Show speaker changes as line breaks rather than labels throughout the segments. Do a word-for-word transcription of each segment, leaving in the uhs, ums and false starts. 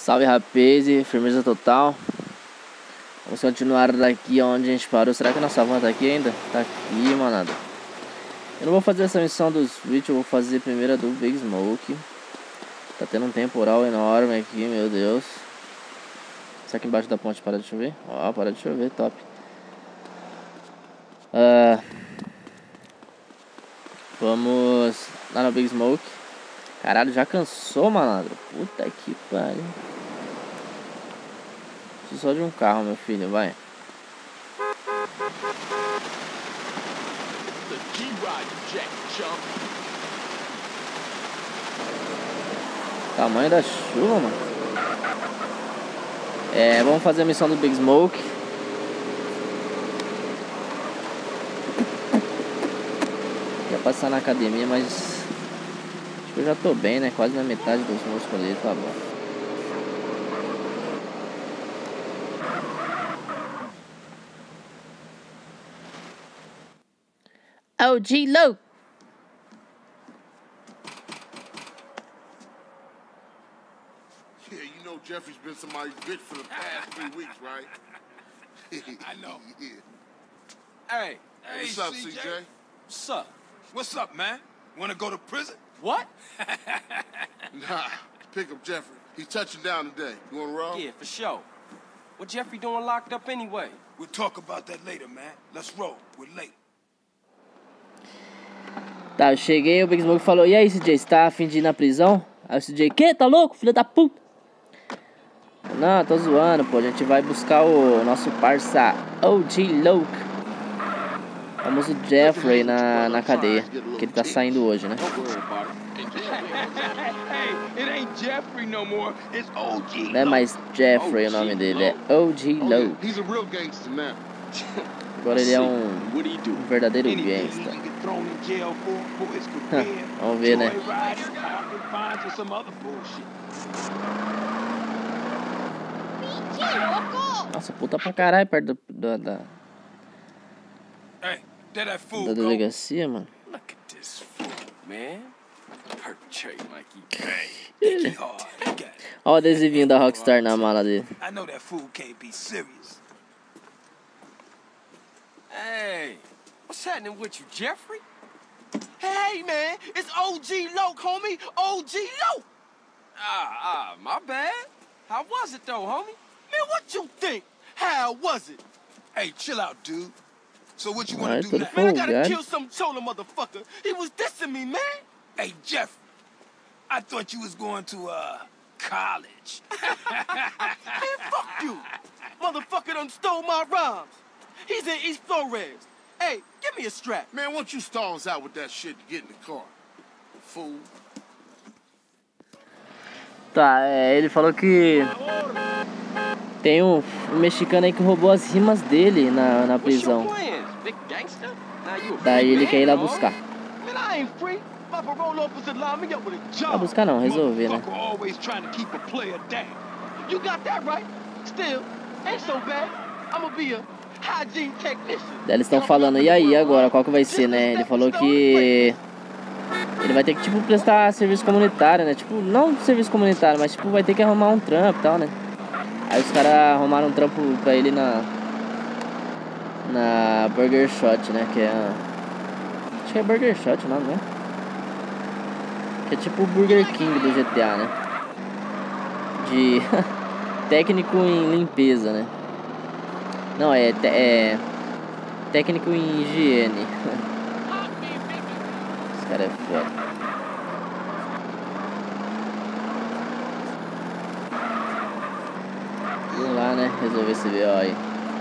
Salve, rapaz, e firmeza total. Vamos continuar daqui onde a gente parou. Será que a nossa van tá aqui ainda? Tá aqui, manada. Eu não vou fazer essa missão do Switch, eu vou fazer primeiro a do Big Smoke. Tá tendo um temporal enorme aqui, meu Deus. Será que embaixo da ponte para de chover? Ó, oh, para de chover, top. Uh, vamos lá no Big Smoke. Caralho, já cansou, malandro. Puta que pariu. Preciso só de um carro, meu filho, vai. Tamanho da chuva, mano. É, vamos fazer a missão do Big Smoke. Ia passar na academia, mas acho que eu já tô bem, né? Quase na metade dos músculos ali, tá bom. O G Low.
Yeah, you know Jeffrey's been somebody's bitch for the past three weeks, right?
I know.
Yeah.
Hey,
Hey, what's
hey,
up,
C J?
C J?
What's up? What's up, man? Want to go to prison? What?
Nah, pick up Jeffrey. He's touching down today. You want to roll?
Yeah, for sure. What Jeffrey doing locked up anyway?
We'll talk about that later, man. Let's roll. We're late.
Tá, eu cheguei, o Big Smoke falou: e aí, C J, você tá afim de ir na prisão? Aí o C J: que? Tá louco, filho da puta? Não, tô zoando, pô. A gente vai buscar o nosso parça O G Low. Famoso Jeffrey na, na cadeia, que ele tá saindo hoje, né? Não é mais Jeffrey o nome dele, é O G Low. Agora ele é um, um verdadeiro gangsta. Vamos ver, né? Nossa, puta pra caralho perto do, da, da delegacia, mano. Olha o adesivinho da Rockstar na mala dele.
Hey, what's happening with you, Jeffrey? Hey, man, it's O G Low, homie. O G Low. Ah, ah, my bad. How was it, though, homie? Man, what you think? How was it?
Hey, chill out, dude. So what you
Alright,
want to do
to
now?
the
Man, I
Oh,
gotta
God.
kill some chola motherfucker. He was dissing me, man.
Hey, Jeff, I thought you was going to, uh, college.
Man, fuck you. Motherfucker done stole my rhymes. He's in East Flores. Hey, give me a strap.
Man, why don't you stall us out with that shit to get in the car? Fool.
Tá, é, ele falou que tem um, um mexicano aí que roubou as rimas dele na, na
What's your
prisão.
plans, big gangster? Now you a
Daí
free
ele
man,
quer ir lá
dog.
buscar.
Man, I ain't free. My parole officer lined me up with a job.
Vai buscar não, resolver, né?
Motherfucker always trying to keep a player down.
You got that right. Still, ain't so bad. I'ma be a hygiene technician.
Daí eles estão falando: e aí, agora, qual que vai ser, né? Ele falou que ele vai ter que, tipo, prestar serviço comunitário, né? Tipo, não serviço comunitário, mas, tipo, vai ter que arrumar um trampo e tal, né? Aí os caras arrumaram um trampo pra ele na na Burger Shot, né? Que é a... acho que é Burger Shot o nome, né? Que é tipo o Burger King do G T A, né? De técnico em limpeza, né? Não, é, te... é técnico em higiene. Esse cara é foda. Vamos lá, né? Resolver esse B O aí.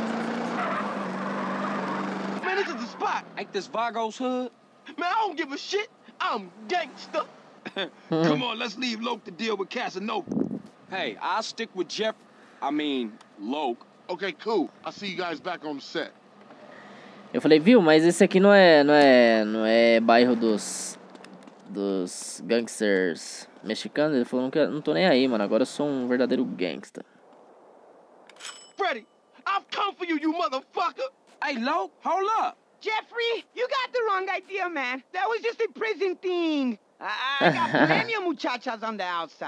Man, this is the spot. Ain't this Vargo's hood? Man, I don't give a shit. I'm gangster.
Come on, let's leave Loke to deal with Casanova.
Hey, I'll stick with Jeff. I mean, Loke.
Okay, cool. I'll see you guys back on the set.
Eu falei: viu, mas esse aqui não é, não é, não é bairro dos dos gangsters mexicanos. Ele falou: não, quero, não tô nem aí, mano. Agora eu sou um verdadeiro gangsta.
Freddy, I've come for you, you motherfucker. Hey, Loke, hold up.
Jeffrey, you got the wrong idea, man. That was just a prison thing. I, I got plenty of muchachas on the outside.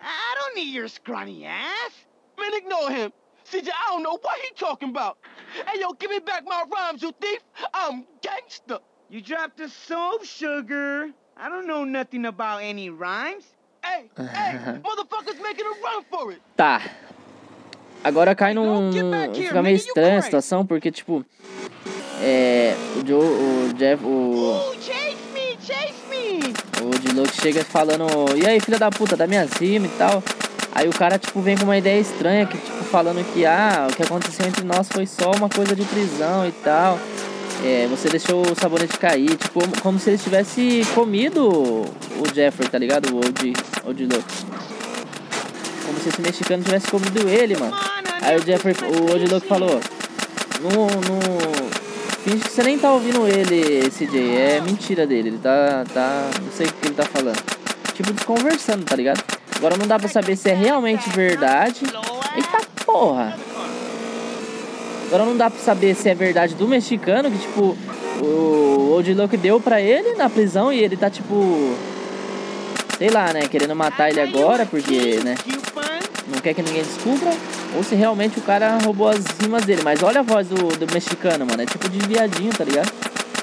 I don't need your scrawny ass.
Man, ignore him. C J, I don't know what he talking about. Hey, yo, give me back my rhymes, you thief. I'm gangster.
You dropped the soap, sugar. I don't know nothing about any rhymes.
Hey, hey, motherfuckers making a run for it.
Tá. Agora cai num... Fica meio estranha a situação, porque, tipo... É... O Joe... O Jeff... O...
Ooh, chase me, chase me.
O D-Loc chega falando... E aí, filha da puta, dá minha cima e tal. Aí o cara, tipo, vem com uma ideia estranha, que, tipo, falando que... Ah, o que aconteceu entre nós foi só uma coisa de prisão e tal. É... Você deixou o sabonete cair. Tipo, como se ele tivesse comido o Jeffrey, tá ligado? O O D-Loc. Como se esse mexicano tivesse comido ele, mano. Aí o Jeffrey, o D-Loc falou: não, não, finge que você nem tá ouvindo ele, C J. É mentira dele. Ele tá, tá, não sei o que ele tá falando. Tipo, desconversando, tá ligado? Agora não dá pra saber se é realmente verdade. Eita porra! Agora não dá pra saber se é verdade do mexicano, que tipo, o O D-Loc deu pra ele na prisão e ele tá tipo... Sei lá, né, querendo matar ele agora, porque, né, não quer que ninguém descubra. Ou se realmente o cara roubou as rimas dele. Mas olha a voz do, do mexicano, mano, é tipo de viadinho, tá ligado?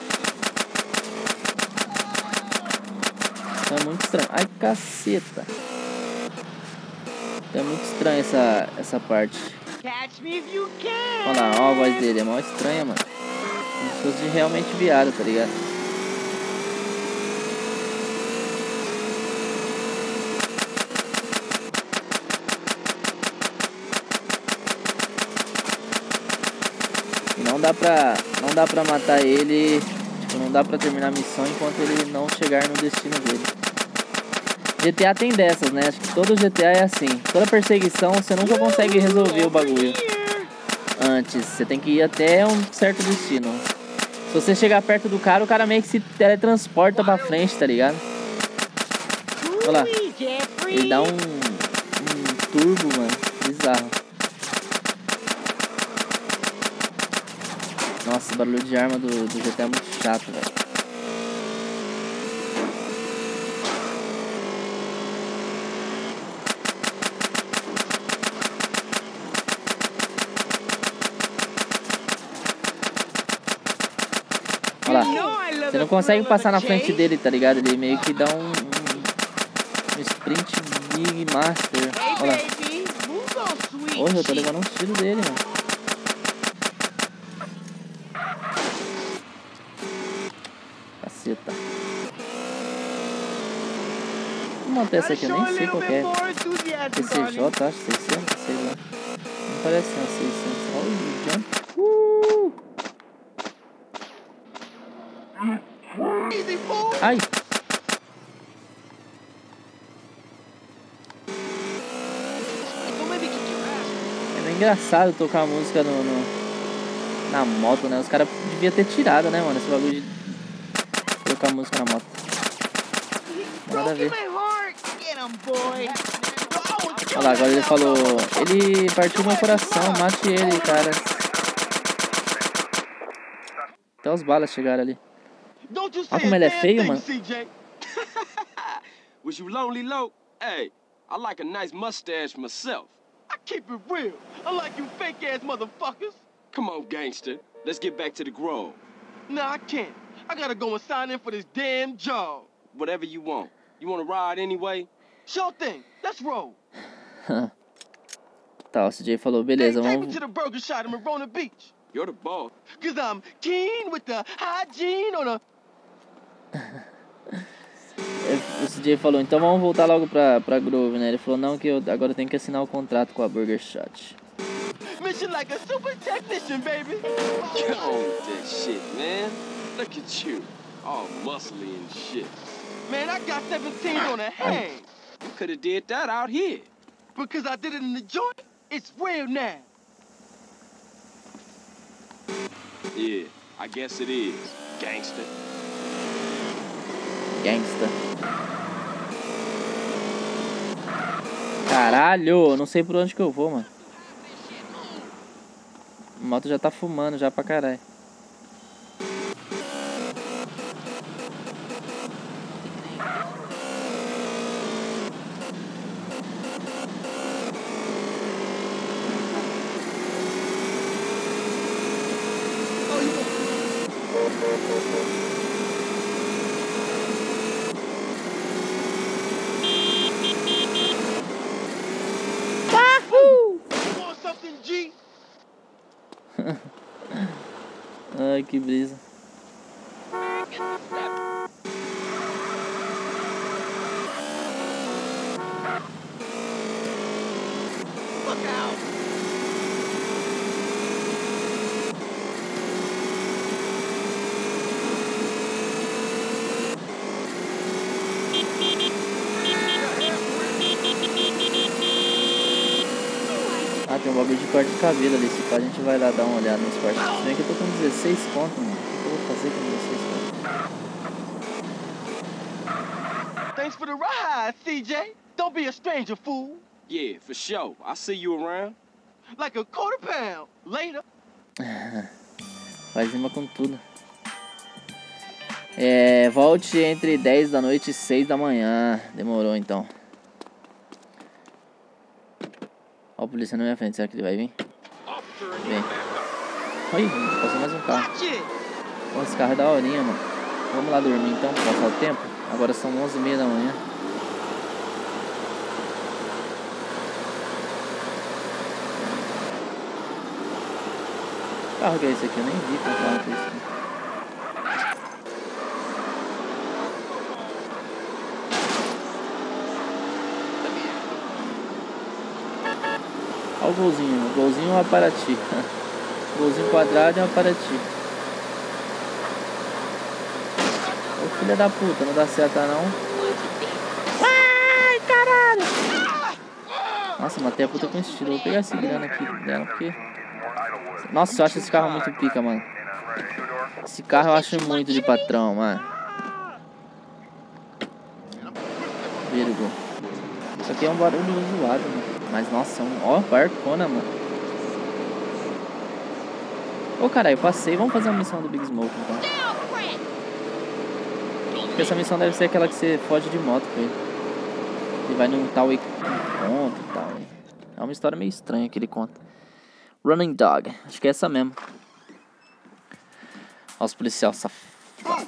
É muito estranho. Ai, caceta. É muito estranho essa, essa parte. Olha lá, olha a voz dele, é mó estranha, mano. Como se fosse realmente viado, tá ligado? Não dá pra, não dá pra matar ele, tipo, não dá pra terminar a missão enquanto ele não chegar no destino dele. G T A tem dessas, né? Acho que todo G T A é assim. Toda perseguição você nunca consegue resolver o bagulho antes. Você tem que ir até um certo destino. Se você chegar perto do cara, o cara meio que se teletransporta pra frente, tá ligado? Olha lá. Ele dá um, um turbo, mano. Bizarro. Nossa, o barulho de arma do, do G T A é muito chato, velho. Olha lá. Você não consegue passar na frente dele, tá ligado? Ele meio que dá um, um, um sprint big master. Olha lá. Hoje eu tô levando um tiro dele, mano. Caceta. Vou montar essa aqui, eu nem sei qual é. P C J, acho, seiscentos, sei lá. Não parece uma seiscentos. Olha o jump. Uh! Ai! É meio engraçado tocar a música no, no, na moto, né? Os caras deviam ter tirado, né, mano? Esse bagulho de tocar música na moto. Nada a ver. Olha lá, agora ele falou: ele partiu meu coração, mate ele, cara. Até os balas chegaram ali. Olha como ele é feio, mano.
Was you lonely, low? Hey, I like a nice mustache myself. I keep it real. I like you fake ass motherfuckers. Come on, gangster. Let's get back to the Grove. Nah, I can't. I gotta go and sign in for this damn job. Whatever you want. You wanna ride anyway? Sure thing. Let's roll.
Tá, o C J falou, beleza,
hey,
vamos...
take me to the burger shop in Marona Beach. You're the boss. Cause I'm keen with the hygiene on a...
O C J falou, então vamos voltar logo pra, pra Grove, né? Ele falou, não, que eu agora tenho que assinar o contrato com a Burger Shot.
Mission like a super technician, baby. Get on with that shit, man. Look at you, all muscly and shit. Man, I got seventeens on a hang. You could have did that out here. Because I did it in the joint, it's real now. Yeah, I guess it is, gangster.
Gangsta. Caralho, não sei por onde que eu vou, mano. A moto já tá fumando já pra caralho. Ai, que brisa. Ah, tem um bagulho de corte de cabelo ali. Se pá, a gente vai lá dar uma olhada nos cortes. Se bem que eu tô com dezesseis conto, mano. O que eu vou fazer com dezesseis conto?
Thanks for the ride, C J. Don't be a stranger, fool.
Yeah, for sure. I'll see you around.
Like a quarter pound. Later.
Vai cima com tudo. É, volte entre dez da noite e seis da manhã. Demorou então. Ó, o polícia na minha frente, será que ele vai vir? Vem. Oi, passou mais um carro. Pô, esse carro é daorinha, mano. Vamos lá dormir então, pra passar o tempo. Agora são onze e meia da manhã. Que carro que é esse aqui? Eu nem vi qual carro que é esse aqui. Olha o golzinho, o golzinho é um Paraty. O golzinho quadrado é um Paraty. Ô filha da puta, não dá certo não. Ai, caralho! Nossa, matei a puta com estilo. Vou pegar esse grana aqui dela, porque... Nossa, eu acho esse carro muito pica, mano. Esse carro eu acho muito de patrão, mano. Virgo. Isso aqui é um barulho zoado, mano. Mas nossa, um... ó, barcona, mano. Ô, caralho, eu passei. Vamos fazer uma missão do Big Smoke, então. Porque essa missão deve ser aquela que você foge de moto com ele. Ele vai num tal encontro e tal. É uma história meio estranha que ele conta. Running Dog. Acho que é essa mesmo. Olha os policiais safados.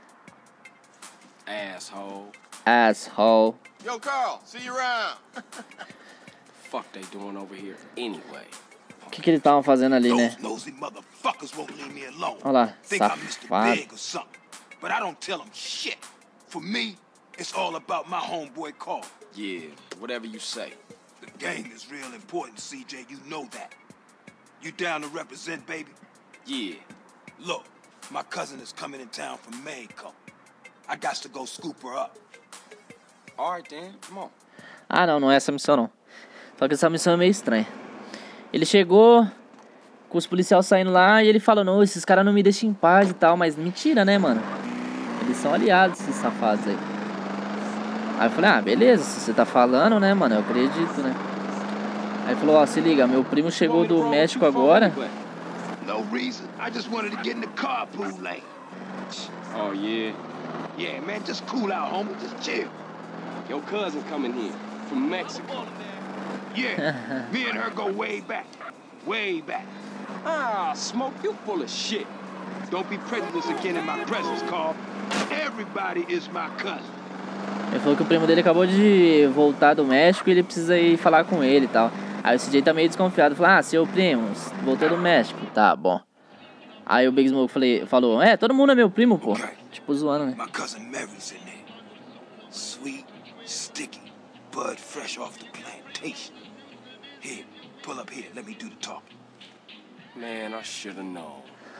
Asshole.
Asshole.
Yo, Carl, see you around.
Fuck they doing over here anyway?
O que que eles estavam fazendo ali, né?
Those nosy motherfuckers won't leave me alone.
Olha lá,
Think I'm mister
safado.
Big or something. But I don't tell them shit. For me, it's all about my homeboy Carl.
Yeah, whatever you say.
The gang is real important, C J. You know that. You down to represent, baby?
Yeah.
Look, my cousin is coming in town from Mexico. I got to go scoop her up.
All right, then. Come on.
Ah, não, não é essa missão, não. Só que essa missão é meio estranha. Ele chegou com os policiais saindo lá e ele falou, não, esses caras não me deixam em paz e tal. Mas mentira, né, mano? Eles são aliados, esses safados aí. Aí eu falei, ah, beleza, se você tá falando, né, mano, eu acredito, né? Aí ele falou, ó, se liga, meu primo chegou do México agora.
No reason. I just wanted to get in the carpool lane.
Oh, yeah?
Yeah, man, just cool out, homie. Just chill.
Your cousin coming here from Mexico.
Yeah, me and her go way back. Way back.
Ah, Smoke, you full of shit.
Don't be prejudiced again in my presence, Carl. Everybody is my cousin.
Ele falou que o primo dele acabou de voltar do México e ele precisa ir falar com ele e tal. Aí o C J tá meio desconfiado. Falou, ah, seu primo, voltou do México. Tá, bom. Aí o Big Smoke falei, falou, é, todo mundo é meu primo, pô. Tipo, zoando, né?
My cousin Mary's in there. Sweet, sticky, bud fresh off the plantation. Here, pull up here. Let me do the talking.
Man, I should have known.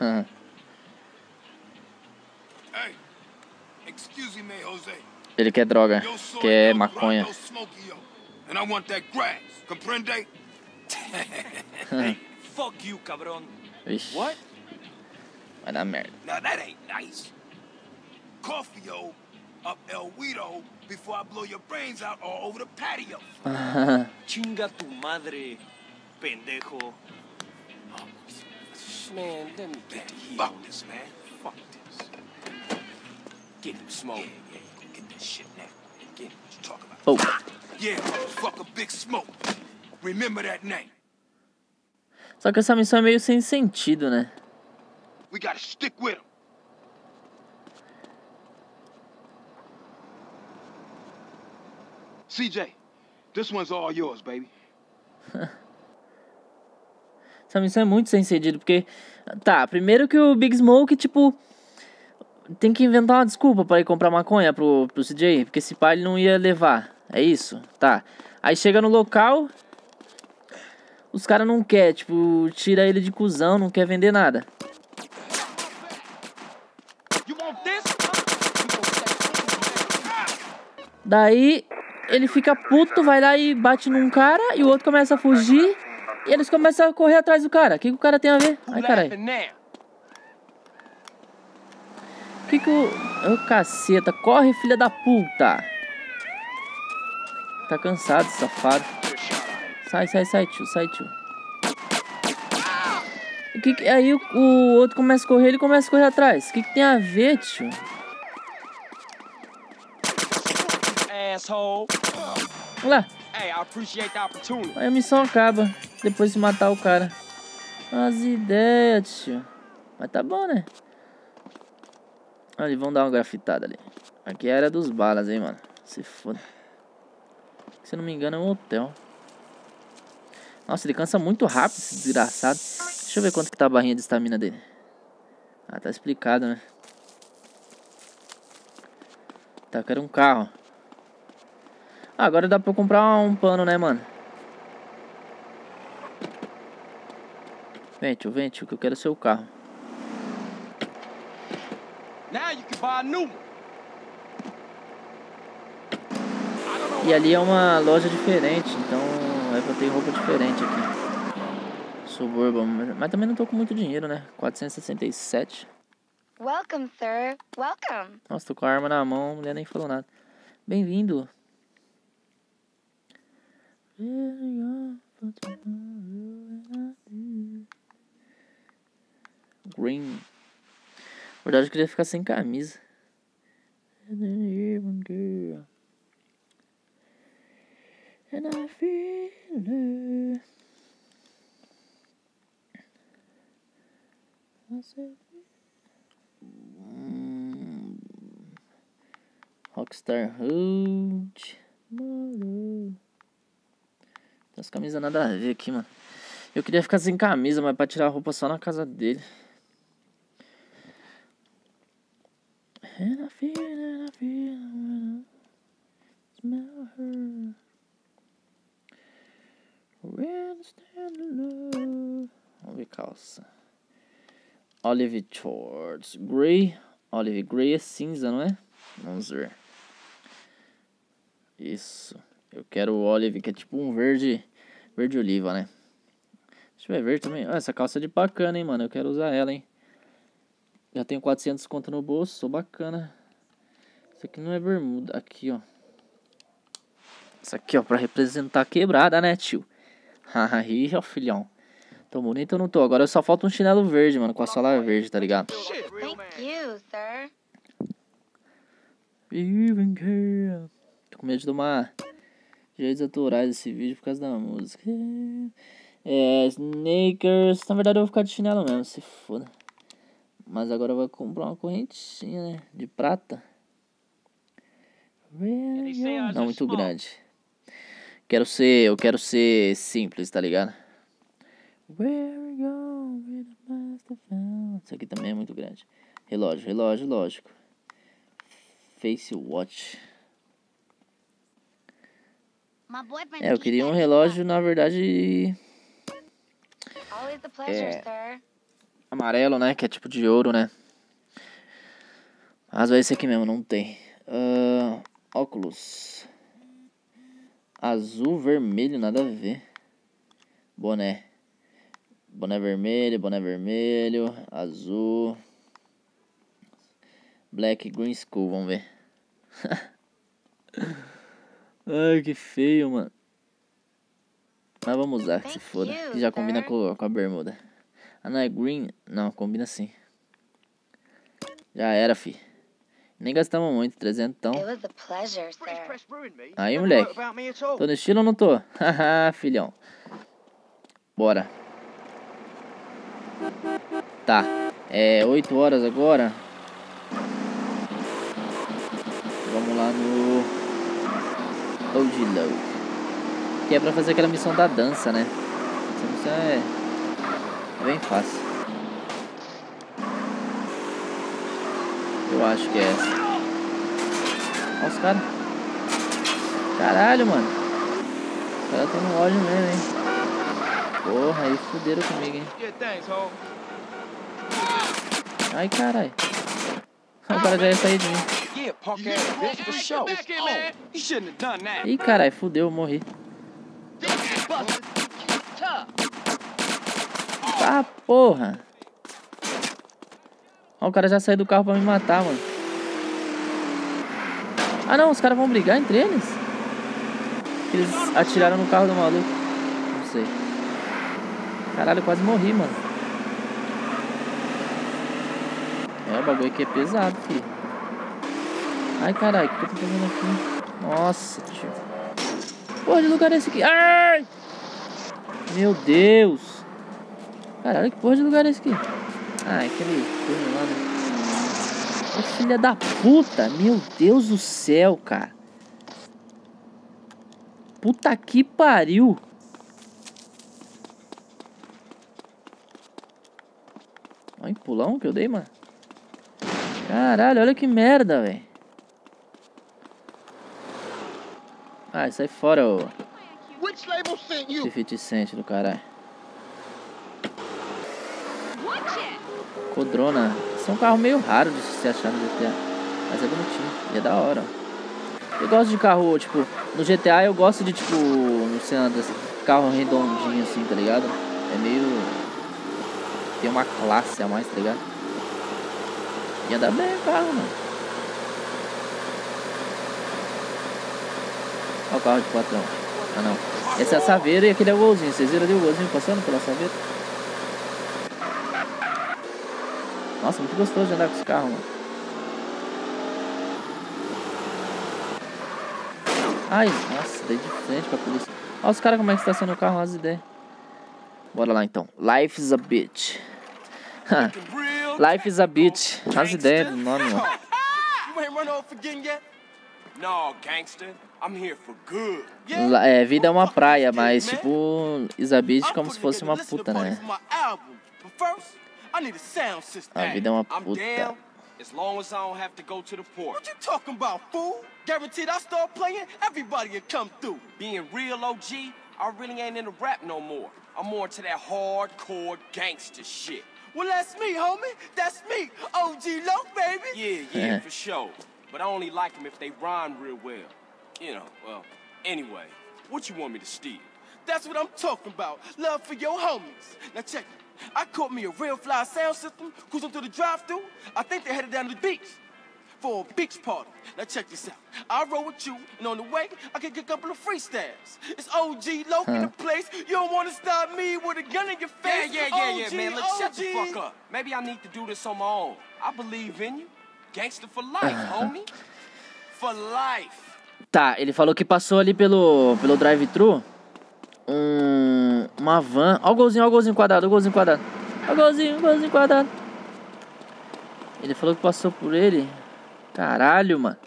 Hey, excuse me, Jose.
Ele quer droga,
Yo soy
quer
El
maconha.
Grando Smokey, yo. And I want that grass. Comprende?
Hey, fuck you, cabron.
Vixe,
What?
vai dar merda.
Now that ain't nice. Coffee, yo, up El Guido before I blow your brains out all over the patio.
Chinga tu madre, pendejo. Man, let me get the heat
Fuck
on
this, man.
Fuck this. Get him, Smoke.
Yeah, yeah, go get that shit now. Get what you talking about.
Oh.
Yeah, motherfucker, Big Smoke. Remember that name.
Só que essa missão é meio sem sentido, né?
We gotta stick with him. C J, this one's all yours, baby.
Essa missão é muito sem sentido, porque... Tá, primeiro que o Big Smoke, tipo... Tem que inventar uma desculpa pra ir comprar maconha pro, pro C J, porque esse pai ele não ia levar. É isso? Tá. Aí chega no local... Os caras não querem, tipo... Tira ele de cuzão, não quer vender nada. Daí... Ele fica puto, vai lá e bate num cara, e o outro começa a fugir, e eles começam a correr atrás do cara. O que, que o cara tem a ver? Ai, caralho. O que que o... Ô, caceta, corre, filha da puta. Tá cansado, safado. Sai, sai, sai, tio, sai, tio. E que que... Aí o, o outro começa a correr, ele começa a correr atrás. O que que tem a ver, tio?
Asshole.
Olha lá.
Hey, I appreciate the opportunity.
Aí a missão acaba. Depois de matar o cara. As ideias, tio. Mas tá bom, né? Ali, vamos dar uma grafitada ali. Aqui é a área dos balas, hein, mano. Se foda. Se eu não me engano, é um hotel. Nossa, ele cansa muito rápido, esse desgraçado. Deixa eu ver quanto que tá a barrinha de estamina dele. Ah, tá explicado, né? Tá, eu quero um carro. Ah, agora dá pra eu comprar um pano, né, mano? Vem, tio, vem, tio, que eu quero o seu carro.
Now you can buy a new one.
E ali é uma loja diferente, então é pra ter roupa diferente aqui. Suburban, mas também não tô com muito dinheiro, né? quatrocentos e sessenta e sete.
Welcome, sir. Welcome.
Nossa, tô com a arma na mão, a mulher nem falou nada. Bem-vindo. Green. Na verdade eu queria ficar sem camisa. And I feel it. Rockstar Hood. Tem as camisas nada a ver aqui, mano. Eu queria ficar sem camisa, mas pra tirar a roupa só na casa dele. And I feel, and I feel, and I smell her. Vamos ver calça. Olive Shorts. Grey. Olive Grey é cinza, não é? Vamos ver. Isso. Eu quero o Olive, que é tipo um verde. Verde oliva, né? Deixa eu ver verde também. Ah, essa calça é de bacana, hein, mano. Eu quero usar ela, hein. Já tenho quatrocentos conto no bolso. Sou bacana. Isso aqui não é bermuda. Aqui, ó. Isso aqui, ó. Pra representar a quebrada, né, tio? Aí, ó, filhão. Tô bonito ou não tô? Agora só falta um chinelo verde, mano. Com a sola verde, tá ligado?
Thank you, sir.
Tô com medo de tomar direitos autorais desse vídeo por causa da música. É, Snakers. Na verdade eu vou ficar de chinelo mesmo, se foda. Mas agora eu vou comprar uma correntinha, né? De prata. Não muito grande. Quero ser, eu quero ser simples, tá ligado? Isso aqui também é muito grande. Relógio, relógio, lógico. Face Watch. É, eu queria um relógio, na verdade, é, amarelo, né? Que é tipo de ouro, né? Mas vai esse aqui mesmo, não tem. Uh, óculos. Azul, vermelho, nada a ver. Boné. Boné vermelho, boné vermelho. Azul. Black, green school, vamos ver. Ai, que feio, mano. Mas vamos usar, que se foda. Que já combina com, com a bermuda. Ah, não é green? Não, combina sim. Já era, fi. Nem gastamos muito, trezentos então. Aí, moleque. Tô no estilo ou não tô? Haha, filhão. Bora. Tá. É oito horas agora. Vamos lá no O G Low. Que é pra fazer aquela missão da dança, né? Essa missão é bem fácil. Eu acho que é essa. Olha os caras. Caralho, mano. Os caras estão no ódio mesmo, hein. Porra, aí fuderam comigo, hein. Ai, caralho. O cara já ia sair de mim. Ih, caralho, fudeu, eu morri. Ah, porra. Ó, o cara já saiu do carro pra me matar, mano. Ah, não, os caras vão brigar entre eles? Eles atiraram no carro do maluco. Não sei. Caralho, eu quase morri, mano. É, o bagulho aqui é pesado, filho. Ai, caralho, o que eu tô fazendo aqui? Nossa, tio. Porra, de lugar é esse aqui? Ai! Meu Deus. Caralho, que porra de lugar é esse aqui? Ah, é aquele turno lá, né? Ô, filha da puta. Meu Deus do céu, cara. Puta que pariu. Olha o empulão que eu dei, mano. Caralho, olha que merda, velho. Ah, sai fora, ô. cinquenta Cent do caralho. Codrona. Esse é um carro meio raro de se achar no G T A. Mas é bonitinho. E é da hora, ó. Eu gosto de carro, tipo... No G T A eu gosto de, tipo... Não sei nada, carro redondinho assim, tá ligado? É meio... Tem uma classe a mais, tá ligado? E anda bem o carro, mano. Olha o carro de patrão. Ah, não. Esse é a Saveiro e aquele é o Golzinho. Vocês viram ali o Golzinho passando pela Saveiro? Nossa, muito gostoso de andar com esse carro, mano. Ai, nossa, dei de frente com a polícia. Olha os caras como é que estaciona o carro, as ideias. Bora lá então. Life is a bitch. Life is a bitch. As ideias do nome, mano. É, vida é uma praia, mas tipo, is a bitch como se fosse uma puta, né? A vida é uma puta.
As long as I don't have to go to the port. What you talking about, fool? Guaranteed I start playing, everybody will come through. Being real O G, I really ain't into rap no more. I'm more into that hardcore gangster shit. Well, that's me, homie. That's me, O G Loc, baby. Yeah, yeah, for sure. But I only like them if they rhyme real well. You know, well, anyway, what you want me to steal? That's what I'm talking about. Love for your homies. Now check it. I caught me a real fly sound system cruising through the drive-thru. I think they headed down to the beach for a beach party. Now check this out. I roll with you, and on the way, I can get a couple of freestyles. It's O G Loc in the place. You don't want to stop me with a gun in your face. Yeah, yeah, yeah, yeah, man. Look, shut the fuck up. Maybe I need to do this on my own. I believe in you. Gangster for life, homie. For life.
Tá, ele falou que passou ali pelo, pelo drive-thru. Um, uma van. Ó o golzinho, ó o golzinho quadrado, ó o golzinho quadrado. Ó o golzinho, o golzinho quadrado. Ele falou que passou por ele. Caralho, mano.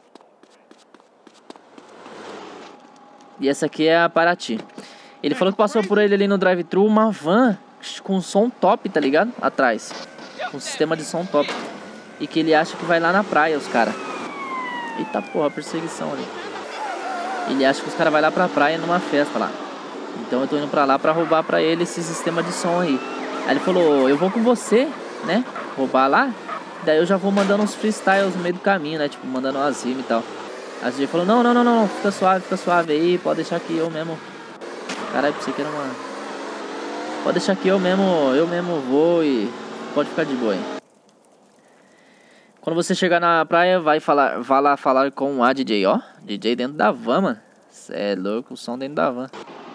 E essa aqui é a Paraty. Ele falou que passou por ele ali no drive-thru uma van com som top, tá ligado? Atrás. Com sistema de som top. E que ele acha que vai lá na praia, os caras. Eita porra, perseguição ali. Ele acha que os caras vão lá pra praia numa festa lá. Então eu tô indo pra lá pra roubar pra ele esse sistema de som aí. Aí ele falou, eu vou com você, né? Roubar lá. Daí eu já vou mandando uns freestyles no meio do caminho, né? Tipo, mandando umas rimas e tal. Aí ele falou, não, não, não, não, fica suave, fica suave aí. Pode deixar que eu mesmo... Caralho, pensei que era uma... Pode deixar que eu mesmo, eu mesmo vou e... Pode ficar de boa aí. Quando você chegar na praia, vai, falar, vai lá falar com a D J, ó. D J dentro da van, mano. Cê é louco, o som dentro da van.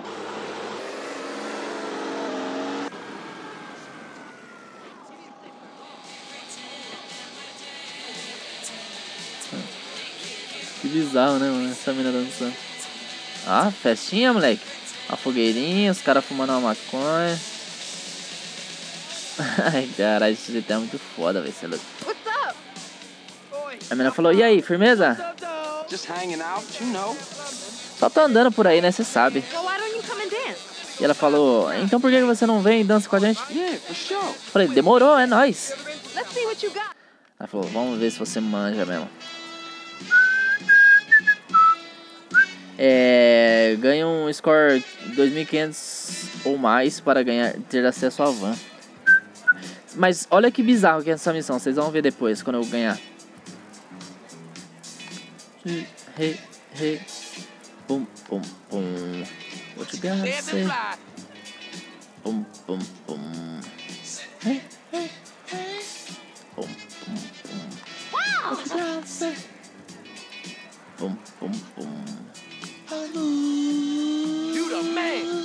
Que bizarro, né, mano? Essa mina dançando. Ah, festinha, moleque. A fogueirinha, os caras fumando uma maconha. Ai, caralho, esse G T A é muito foda, velho. Você é louco. A menina falou, e aí, firmeza? Só tô andando por aí, né? Você sabe. E ela falou, então por que você não vem e dança com a gente?
Yeah, for sure.
Falei, demorou, é nóis.
Let's see what you got.
Ela falou, vamos ver se você manja mesmo. É, ganha um score dois mil e quinhentos ou mais para ganhar, ter acesso à van. Mas olha que bizarro que é essa missão. Vocês vão ver depois, quando eu ganhar. Hey, hey. Pum, pum, pum. What you gonna say? Pum, pum, pum. Hey, hey, hey. Pum, pum, pum. What you gonna say? Pum, pum, pum.
You the man.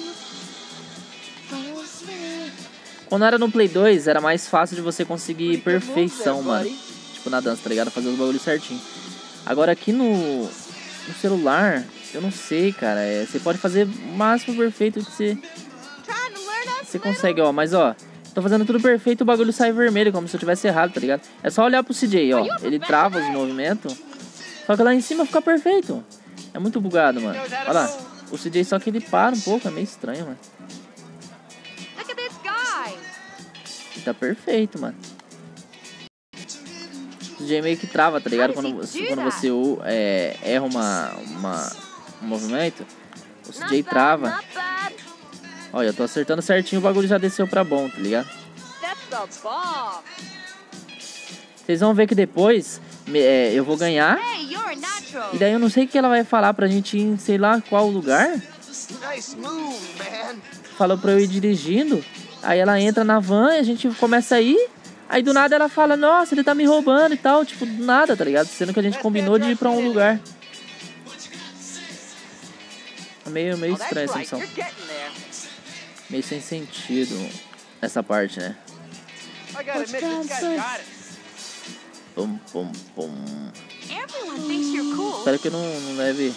Quando era no Play dois, era mais fácil de você conseguir perfeição, mano. Tipo, na dança, tá ligado? Fazer os bagulhos certinho. Agora aqui no, no celular, eu não sei, cara. É, você pode fazer o máximo perfeito que você, você consegue, ó. Mas, ó, tô fazendo tudo perfeito, o bagulho sai vermelho, como se eu tivesse errado, tá ligado? É só olhar pro C J, ó. Ele trava os movimentos. Só que lá em cima fica perfeito. É muito bugado, mano. Olha lá. O C J só que ele para um pouco, é meio estranho, mano. Tá perfeito, mano. O C J meio que trava, tá ligado? Quando, quando você é, erra uma, uma, um movimento, o C J trava. Olha, eu tô acertando certinho, o bagulho já desceu pra bom, tá ligado? Vocês vão ver que depois é, eu vou ganhar. E daí eu não sei o que ela vai falar pra gente ir em sei lá qual lugar. Falou pra eu ir dirigindo. Aí ela entra na van e a gente começa a ir. Aí do nada ela fala, nossa, ele tá me roubando e tal. Tipo, do nada, tá ligado? Sendo que a gente combinou de ir pra um lugar. É meio, meio estranha essa missão. Meio sem sentido essa parte, né? Pum, pum, pum. Espero que não, não leve...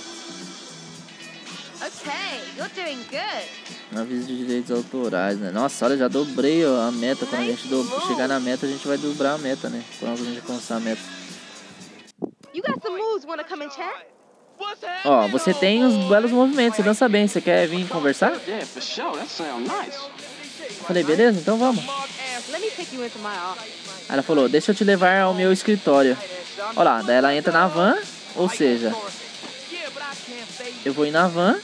Okay, you're doing good.
Aviso de direitos autorais, né? Nossa, olha, já dobrei ó, a meta. Quando a gente do... chegar na meta, a gente vai dobrar a meta, né? Quando a gente alcançar a meta.
You got some moves, wanna come and chat?
Ó, você tem uns belos movimentos, você dança bem. Você quer vir conversar?
Yeah, for sure. That sounds nice.
Falei, beleza, então vamos.
Let me take you into my office.
Aí ela falou, deixa eu te levar ao meu escritório. Olha lá, daí ela entra na van, ou seja, eu vou ir na van.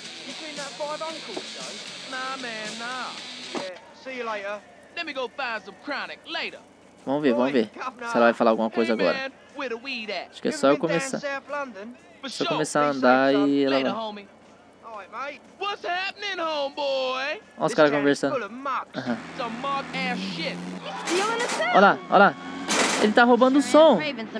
Vamos ver, vamos ver se ela vai falar alguma coisa agora. Acho que é só eu começar. Só começar a andar e ela vai. Olha os caras conversando. Uhum. Olha lá, olha lá. Ele tá roubando o som.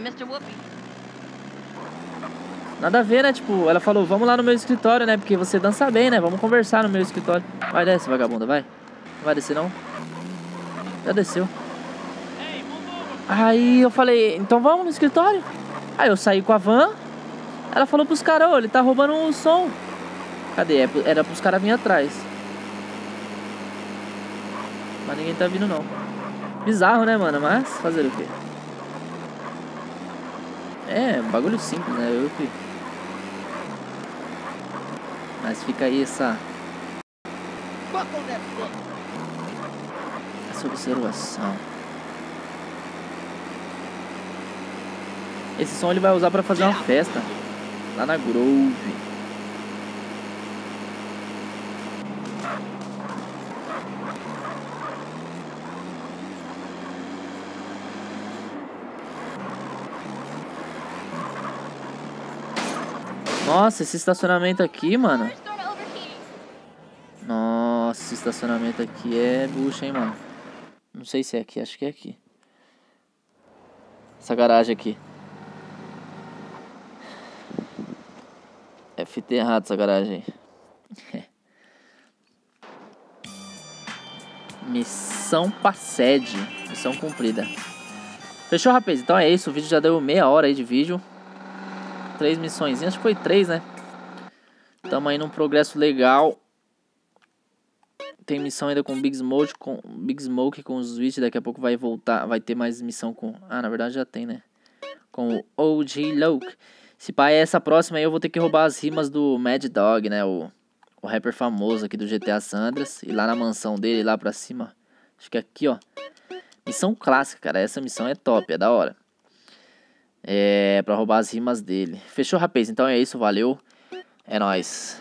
Nada a ver, né? Tipo, ela falou, vamos lá no meu escritório, né? Porque você dança bem, né? Vamos conversar no meu escritório. Vai, desce, vagabunda, vai. Não vai descer, não? Já desceu. Aí eu falei, então vamos no escritório. Aí eu saí com a van. Ela falou pros caras, ô, ele tá roubando o som. Cadê? Era pros caras vir atrás. Mas ninguém tá vindo, não. Bizarro, né, mano? Mas fazer o quê? É, bagulho simples, né? Eu que... Mas fica aí essa... Essa observação. Esse som ele vai usar pra fazer uma festa. Lá na Grove. Nossa, esse estacionamento aqui, mano. Nossa, esse estacionamento aqui é bucha, hein, mano. Não sei se é aqui, acho que é aqui. Essa garagem aqui. É fita errada essa garagem aí. Missão pra sede. Missão cumprida. Fechou, rapaz? Então é isso. O vídeo já deu meia hora aí de vídeo. Três missões. Acho que foi três, né? Tamo aí num progresso legal. Tem missão ainda com Big Smoke, com Big Smoke com o Switch. Daqui a pouco vai voltar. Vai ter mais missão com... Ah, na verdade já tem, né? Com o O G Loke. Se pá, é essa próxima aí eu vou ter que roubar as rimas do Mad Dog, né? O, o rapper famoso aqui do G T A San Andreas. E lá na mansão dele, lá pra cima. Acho que é aqui, ó. Missão clássica, cara. Essa missão é top, é da hora. É pra roubar as rimas dele. Fechou, rapaz? Então é isso, valeu. É nóis.